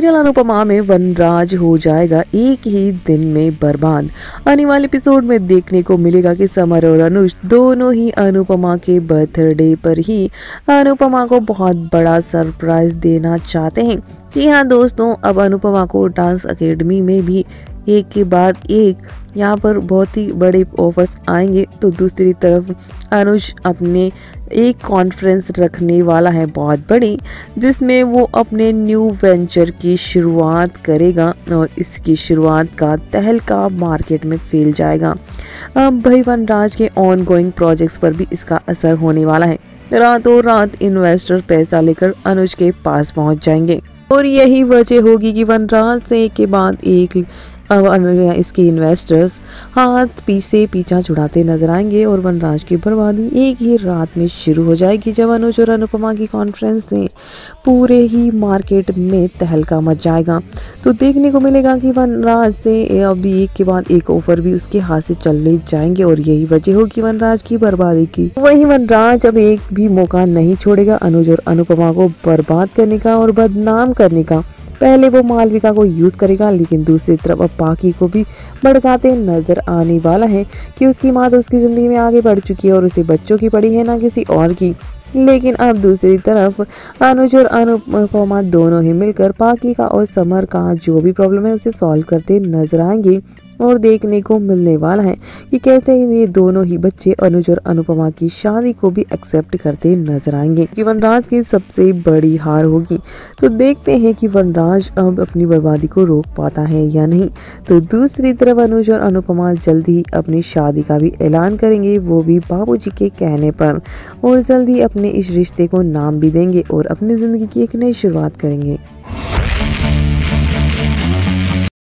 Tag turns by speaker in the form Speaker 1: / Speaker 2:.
Speaker 1: Serial Anupama में वनराज हो जाएगा एक ही दिन में बर्बाद। आने वाले एपिसोड में देखने को मिलेगा कि समर और अनुज दोनों ही अनुपमा के बर्थडे पर ही अनुपमा को बहुत बड़ा सरप्राइज देना चाहते हैं। जी हाँ दोस्तों, अब अनुपमा को डांस एकेडमी में भी एक के बाद एक यहाँ पर बहुत ही बड़े ऑफर्स आएंगे। तो दूसरी तरफ अनुज अपने एक कॉन्फ्रेंस रखने वाला है बहुत बड़ी, जिसमें वो अपने न्यू वेंचर की शुरुआत करेगा और इसकी शुरुआत का तहलका मार्केट में फैल जाएगा। अब भाई वनराज के ऑन गोइंग प्रोजेक्ट्स पर भी इसका असर होने वाला है। रातों रात इन्वेस्टर पैसा लेकर अनुज के पास पहुंच जाएंगे और यही वजह होगी कि वनराज से एक के बाद एक इसके इन्वेस्टर्स हाथ पीछा छुड़ाते नजर आएंगे और वनराज की बर्बादी एक ही रात में शुरू हो जाएगी, जब अनुज और अनुपमा की कॉन्फ्रेंस से पूरे ही मार्केट में तहलका मच जाएगा। तो देखने को मिलेगा कि वनराज से अभी एक के बाद एक ऑफर भी उसके हाथ से चले जाएंगे और यही वजह होगी वनराज की बर्बादी की। वही वनराज अब एक भी मौका नहीं छोड़ेगा अनुज और अनुपमा को बर्बाद करने का और बदनाम करने का। पहले वो मालविका को यूज करेगा, लेकिन दूसरी तरफ अब पाकी को भी भड़काते नजर आने वाला है कि उसकी माँ तो उसकी जिंदगी में आगे बढ़ चुकी है और उसे बच्चों की पड़ी है, ना किसी और की। लेकिन अब दूसरी तरफ अनुज और अनुपमा दोनों ही मिलकर पाकी का और समर का जो भी प्रॉब्लम है उसे सॉल्व करते नजर आएंगे और देखने को मिलने वाला है कि कैसे ये दोनों ही बच्चे अनुज और अनुपमा की शादी को भी एक्सेप्ट करते नजर आएंगे कि वनराज की सबसे बड़ी हार होगी। तो देखते हैं कि वनराज अब अपनी बर्बादी को रोक पाता है या नहीं। तो दूसरी तरफ अनुज और अनुपमा जल्दी ही अपनी शादी का भी ऐलान करेंगे, वो भी बाबूजी के कहने पर, और जल्दी अपने इस रिश्ते को नाम भी देंगे और अपनी जिंदगी की एक नई शुरुआत करेंगे।